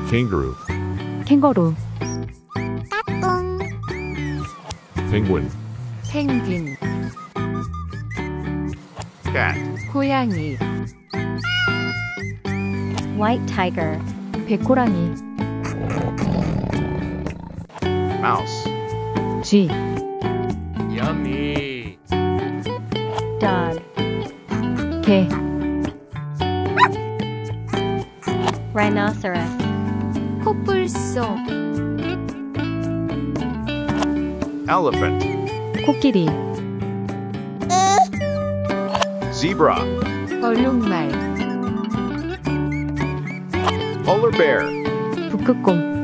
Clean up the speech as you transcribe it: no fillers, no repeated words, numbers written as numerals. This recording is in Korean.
kangaroo, 캥거루, penguin, 펭귄, cat, 고양이, white tiger, 백호랑이, mouse, 쥐, Yummy. dog, 개, rhinoceros, 코뿔소, elephant, 코끼리, zebra, 얼룩말, polar bear, 북극곰,